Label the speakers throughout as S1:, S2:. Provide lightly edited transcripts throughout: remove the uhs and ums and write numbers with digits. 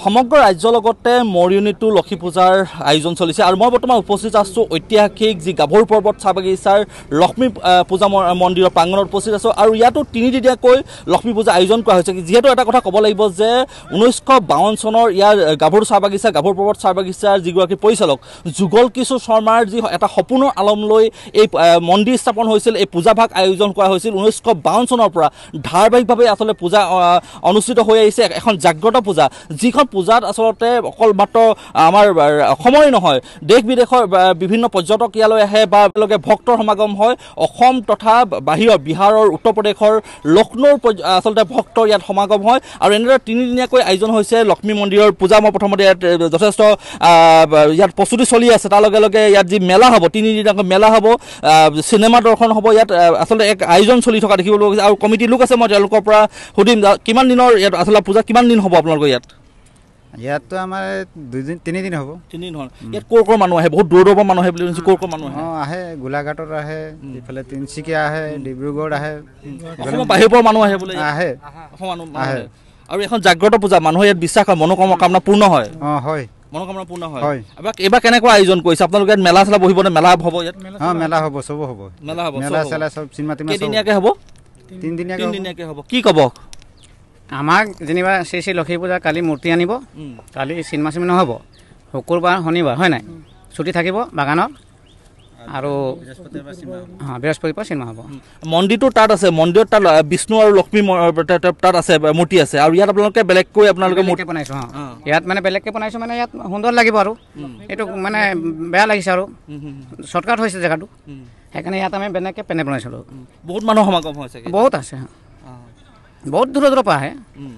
S1: সমগ্ৰ ৰাজ্যৰ লগতে মৰিয়নিতো লক্ষী পূজাৰ আয়োজন চলিছে আৰু মই বৰ্তমান উপস্থিত আছো ঐতিহাসিক যি গাভৰু পৰ্বত চাহ বাগিচাৰ লক্ষ্মী পূজা মন্দিৰৰ প্ৰাংগণত উপস্থিত আছো আৰু ইয়াতো তিনিদিনীয়াকৈ লক্ষ্মী পূজা আয়োজন কৰা হৈছে যিহেতু এটা কথা ক'ব লাগিব যে 1952 চনৰ ইয়াৰ গাভৰু চাহ বাগিচা গাভৰু পৰ্বত চাহ বাগিচাৰ যিগৰাকী পৰিচালক যুগল কিশোৰ শৰ্মাৰ যি এটা সপোনৰ আলম লৈ এই মন্দিৰ স্থাপন হৈছিল এই পূজাভাগ আয়োজন কৰা হৈছিল 1952 চনৰ পৰা ধাৰাবাহিকভাৱে আসলে পূজা অনুষ্ঠিত হৈ আহিছে এখন জাগ্ৰত পূজা যিখন পূজাত আসলতে অকল মাত্ৰ আমাৰ অসমৰে নহয় দেশ বিদেশৰ বিভিন্ন পৰ্যটক ইয়ালৈ আহে বা লগে ভক্তৰ সমাগম হয় অসম তথা বাহিৰৰ বিহাৰৰ উত্তৰ প্ৰদেশৰ লক্ষ্ণৌৰ আসলতে ভক্তৰ ইয়াত সমাগম হয় আৰু এনেদৰে তিনিদিনীয়াকৈ আয়োজন হৈছে লক্ষ্মী মন্দিৰৰ পূজা মই প্ৰথমতে ইয়াত যথেষ্ট ইয়াত প্ৰস্তুতি চলি আছে তাৰ লগে লগে ইয়াত যি মেলা হ'ব তিনিদিনীয়াকৈ মেলা হ'ব চিনেমা দৰ্শন হ'ব ইয়াত আসলতে এক আয়োজন চলি থকা দেখিবলৈ গৈছে আৰু কমিটি লোক আছে মই তেওঁলোকৰ পৰা সুধিম কিমান দিনৰ ইয়াত আসলে পূজা কিমান দিন হ'ব আপোনালোকৰ ইয়াত
S2: তো আমাৰ 2-3 দিন হ'ব
S1: 3 দিন হ'ল ইয়াত কোৰ মানুহ আহে বহুত দূৰৰ পৰা মানুহ আহে বুলি শুনিছো কোৰ মানুহ
S2: আহে গোলাঘাটৰ আহে ইফালে তিনচিকিয়া আহে ডিব্ৰুগড় আহে
S1: অসমৰ বাহিৰৰ পৰা মানুহ আহে বুলি
S2: আহে
S1: অসমৰ মানুহ আহে আৰু এখন জাগ্ৰত পূজা মানুহে ইয়াত বিশ্বাস কৰে মনোকামনা পূৰ্ণ হয়
S2: হয়
S1: মনোকামনা পূৰ্ণ হয় এবাৰ কেনেকুৱা আয়োজন কৰিছে আপোনালোকে ইয়াত মেলা চেলা বহিব নে মেলা হ'ব ইয়াত
S2: মেলা হ'ব সব হ'ব মেলা চেলা সব চিনেমা
S1: কেইদিনীয়াকৈ হ'ব
S2: 3 দিনীয়াকৈ
S1: হ'ব কি ক'ব
S3: আমাক যেনিবা শ্ৰী লক্ষ্মী পূজা কালি মূৰ্তি আনিব কালি চিনেমা নহ'ব শুকুৰবাৰ শনিবাৰ হয় নাই ছুটি থাকিব বাগানত আৰু বৃহস্পতিবাৰ চিনেমা হ'ব
S1: মন্দিৰটো তাত আছে মন্দিৰত তাত বিষ্ণু আৰু লক্ষ্মী তাত আছে মূৰ্তি আছে আৰু ইয়াত আপোনালোকে বেলেগকৈ আপোনালোকে মূৰ্তি
S3: বনাইছোঁ ইয়াত মানে বেলেগকৈ বনাইছোঁ মানে ইয়াত সুন্দৰ লাগিব আৰু এইটো মানে বেয়া লাগিছে আৰু শ্বৰ্টকাট হৈছে জেগাটো সেইকাৰণে ইয়াত আমি বেলেগকৈ পেনে বনাইছিলোঁ
S1: বহুত মানুহ সমাগম হৈছে
S3: বহুত আছে বহুত দূৰৰ পৰা আহে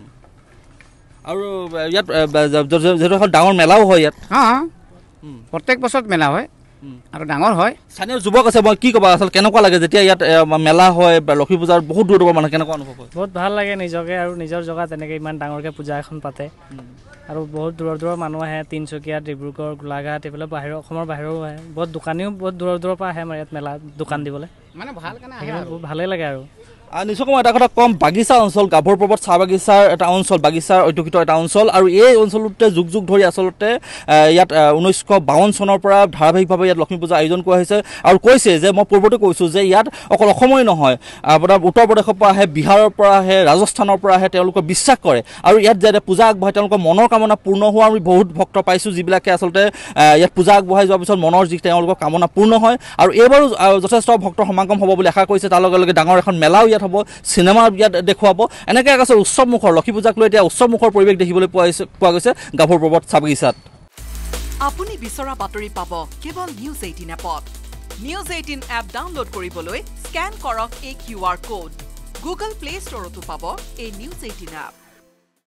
S1: আৰু ইয়াত যিহেতু এখন ডাঙৰ মেলাও হয় ইয়াত
S3: প্ৰত্যেক বছৰত মেলা হয় আৰু ডাঙৰ হয়
S1: স্থানীয় যুৱক আছে মই কি ক'বা আচলতে কেনেকুৱা লাগে যেতিয়া ইয়াত মেলা হয় বা লক্ষ্মী পূজাৰ বহুত দূৰৰ পৰা মানুহ কেনেকুৱা অনুভৱ হয়
S4: বহুত ভাল লাগে নিজকে আৰু নিজৰ জেগাত তেনেকৈ ইমান ডাঙৰকৈ পূজা এখন পাতে আৰু বহুত দূৰৰ মানুহ আহে তিনচুকীয়া ডিব্ৰুগড় গোলাঘাট এইফালে বাহিৰৰ অসমৰ বাহিৰৰো আহে বহুত দোকানীও বহুত দূৰৰ পৰা আহে আমাৰ ইয়াত মেলা দোকান দিবলৈ
S3: মানে
S4: ভালেই লাগে আৰু
S1: নিশ্চয় মই এটা কথা কম বাগিচা অঞ্চল গাভৰু পৰ্বত চাহ বাগিচাৰ এটা অঞ্চল বাগিচাৰ ঐতিহ্যৰ এটা অঞ্চল আৰু এই অঞ্চলতে যুগ ধৰি আচলতে ইয়াত 1952 চনৰ পৰা ধাৰাবাহিকভাৱে ইয়াত লক্ষ্মী পূজা আয়োজন কৰা হৈছে আৰু কৈছে যে মই পূৰ্বতে কৈছোঁ যে ইয়াত অকল অসমৰে নহয় আপোনাৰ উত্তৰ প্ৰদেশৰ পৰা আহে বিহাৰৰ পৰা আহে ৰাজস্থানৰ পৰা আহে তেওঁলোকে বিশ্বাস কৰে আৰু ইয়াত যেতিয়া পূজা আগবঢ়ায় তেওঁলোকৰ মনৰ কামনা পূৰ্ণ হোৱা আমি বহুত ভক্ত পাইছোঁ যিবিলাকে আচলতে ইয়াত পূজা আগবঢ়াই যোৱাৰ পিছত মনৰ যি তেওঁলোকৰ কামনা পূৰ্ণ হয় আৰু এইবাৰো যথেষ্ট ভক্তৰ সমাগম হ'ব বুলি আশা কৰিছে তাৰ লগে লগে ডাঙৰ এখন মেলাও ইয়াত হ'ব চিনেমা ইয়াত দেখুৱাব এনেকৈ আচলতে উৎসৱ মুখৰ লক্ষ্মী পূজাক লৈ এতিয়া উৎসৱ মুখৰ পৰিৱেশ দেখিবলৈ পোৱা গৈছে গাভৰু পৰ্বত চাহ বাগিচাত
S5: আপুনি বিচৰা বাতৰি পাব কেৱল নিউজ 18 এপত নিউজ 18 এপ ডাউনলোড কৰিবলৈ স্কেন কৰক এই QR কোড গুগল প্লে ষ্টৰতো পাব এই নিউজ 18 এপ